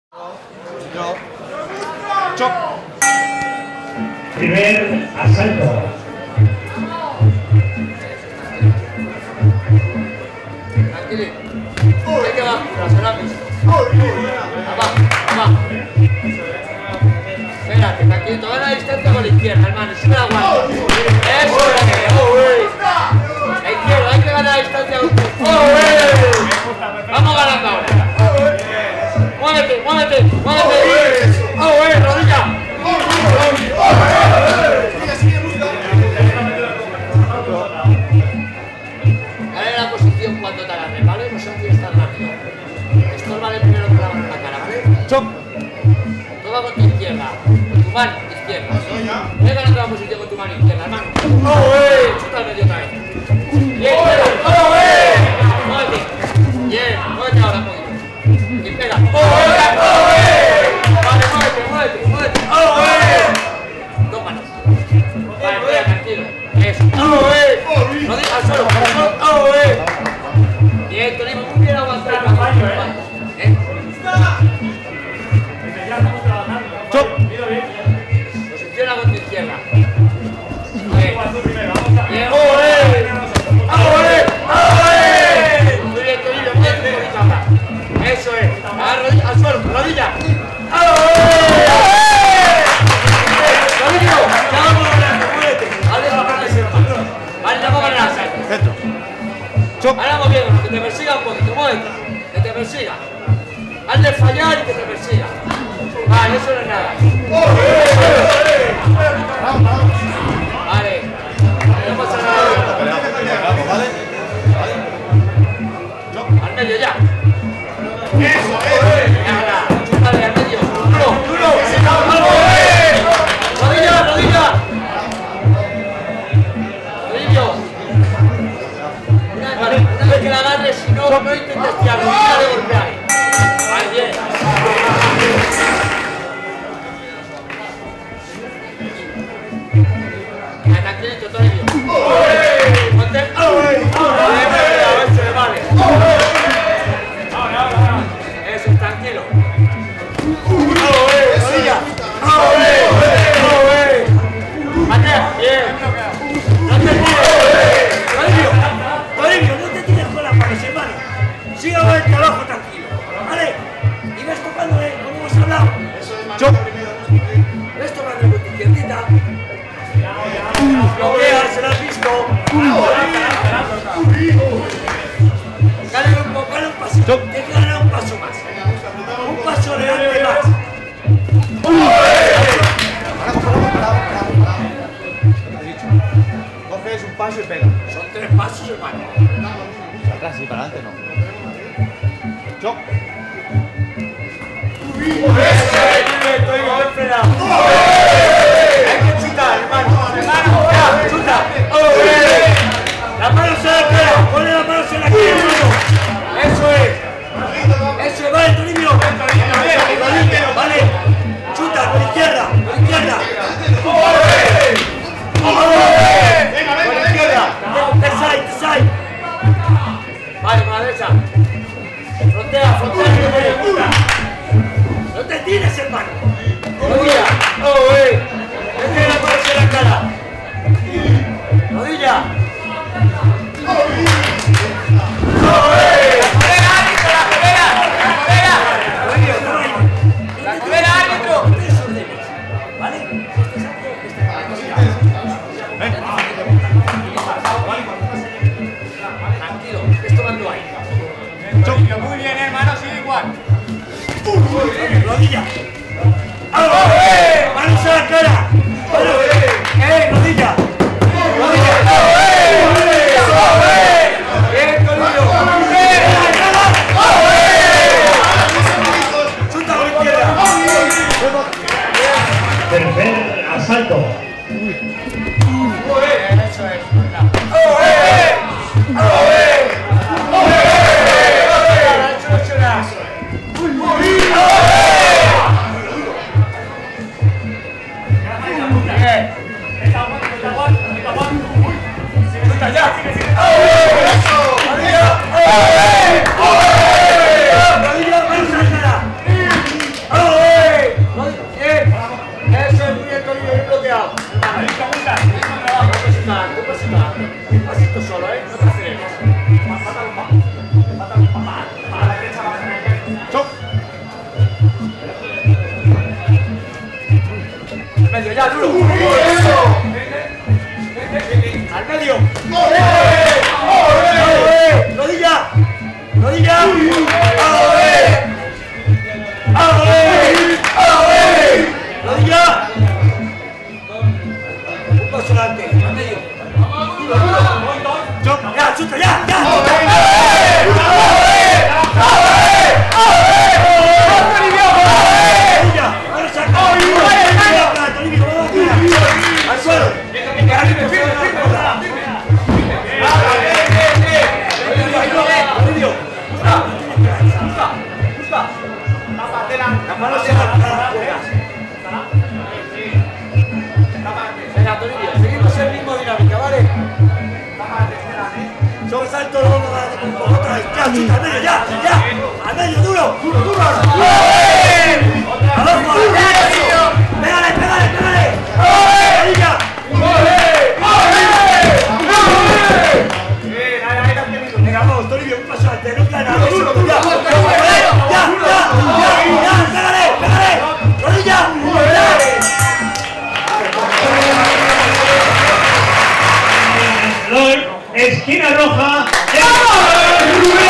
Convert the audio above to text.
Chop. Primer asalto. Tranquilo. Hay que bajar, razonamos. Abajo. Espérate, tranquilo. Toda la distancia con la izquierda, hermano. Sube la guardia. Eso es. La izquierda, hay que ganar la distancia. Vamos ganando ahora. Muévete. Rodilla. Dale la posición cuando te agarres, ¿vale? No se olvide estar rápido. Esto vale primero con la mano en la cara, ¿vale? Chop. Toma con tu izquierda, con tu mano izquierda. Venga en otra posición con tu mano izquierda, hermano. Chuta al medio otra vez. Bien, muévete. Bien, muévete ahora un poquito. Y pega. Vale, muévete. Dos manos. Vale, espera, tranquilo. Eso. Rodilla al suelo. Bien, Tony, muy bien aguantado. Chop. Posiciona con tu izquierda. Bien. Muy bien, Torino, muévete un poquito ahora. Eso es. Rodilla al suelo, rodilla. Torino, ya vamos ganando, muévete. Vale, ya vamos a ganar. Centro. Chop. Ahora moviéndonos, que te persiga un poquito, muévete. Que te persiga. Hazle fallar y que te persiga. Vale, eso no es nada. Vale. No pasa nada. ¿Vale? Al medio ya. Eso, vale, al medio. Duro. Rodilla. Rodillo. Una vez que la agarres, si no intentes tirarlo, tira de golpear. Ahí, bien. Tranquilito, Toribio. Ponte. Eso, vale. Eso, tranquilo. Rodilla. Matea, bien. No te tires. Toribio, no te tires con las manos, hermano. Sigue el trabajo tranquilo. ¿Vale? Y ves tocándole, como hemos hablado. Chop. Ves tocándole con tu izquierdita. Bloquea, se lo has visto. Dale un pasito. Tienes que ganar un paso más. Un paso adelante más. Coges un paso y pega. Son 3 pasos, hermano. Para atrás y para adelante no. Chop. Estoy bien frenado. Hay que chutar, hermano. Ya, chuta. Las manos en la cara. Ponle las manos en la cara, hermano. Eso es, vale, Toribio. Vale. Chuta, con la izquierda. Con la izquierda. Te side. Vale, con la derecha. Frontea. No te tires, hermano. Rodilla. Mete las manos en la cara. Rodilla. Tranquilo, esto va ahí. Muy bien, hermano, sigue igual. Rodilla. Manos a la cara. Rodilla. Bien, Toribio. Chuta a la izquierda. Tercer asalto. Eso es. Bien. Venga, duro. Al medio. Rodilla. Rodilla. Rodilla. Un paso adelante. Al medio. Duro. Ya, chuta, ya. Al suelo. Las manos en las cuerdas. Venga, Toribio, seguimos el mismo dinámica, ¿vale? Sobresalto, luego con otra vez. Ya, chuta, al medio, ya. Al medio, duro. Abajo, pégale. Venga, vamos, Toribio, un paso adelante, no cae nada. Ya, pégale. Rodilla. Esquina roja.